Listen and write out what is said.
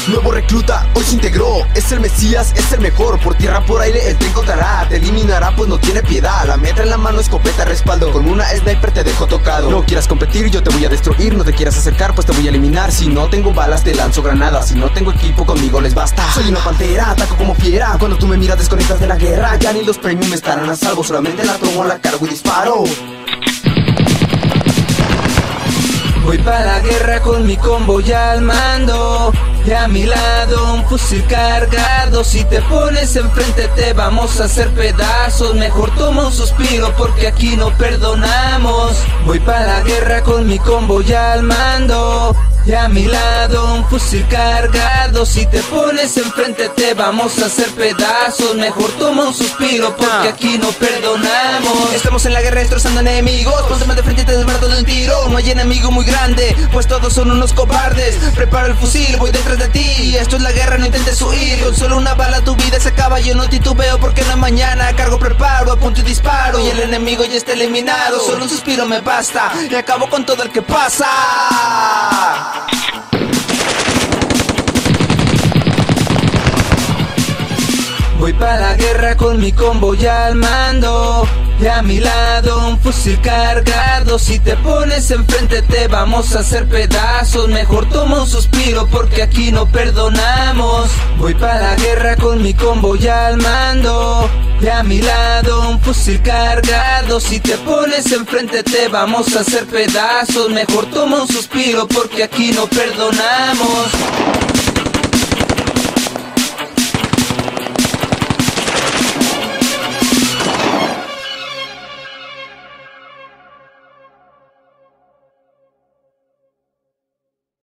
Nuevo recluta, hoy se integró. Es el Mesías, es el mejor. Por tierra, por aire, él te encontrará. Te eliminará, pues no tiene piedad. La metra en la mano, escopeta, respaldo. Con una sniper te dejo tocado. No quieras competir, yo te voy a destruir. No te quieras acercar, pues te voy a eliminar. Si no tengo balas, te lanzo granadas. Si no tengo equipo, conmigo les basta. Soy una pantera, ataco como fiera. Cuando tú me miras, desconectas de la guerra. Ya ni los premios me estarán a salvo. Solamente la tomo, la cargo y disparo. Voy para la guerra con mi combo ya al mando. Y a mi lado un fusil cargado. Si te pones enfrente te vamos a hacer pedazos. Mejor toma un suspiro porque aquí no perdonamos. Voy para la guerra con mi combo ya al mando. Y a mi lado un fusil cargado. Si te pones enfrente te vamos a hacer pedazos. Mejor toma un suspiro porque aquí no perdonamos. Estamos en la guerra destrozando enemigos. Ponte más de frente y te desbarato de un tiro. No hay enemigo muy grande, pues todos son unos cobardes. Prepara el fusil, voy detrás de ti. Esto es la guerra, no intentes huir. Con solo una bala tu vida se acaba. Yo no titubeo porque no es mañana. Cargo, preparo, apunto y disparo. Y el enemigo ya está eliminado. Solo un suspiro me basta y acabo con todo el que pasa. Voy para la guerra con mi combo ya al mando. Y a mi lado un fusil cargado. Si te pones enfrente te vamos a hacer pedazos. Mejor toma un suspiro porque aquí no perdonamos. Voy para la guerra con mi combo ya al mando. Y a mi lado un fusil cargado. Si te pones enfrente te vamos a hacer pedazos. Mejor toma un suspiro porque aquí no perdonamos.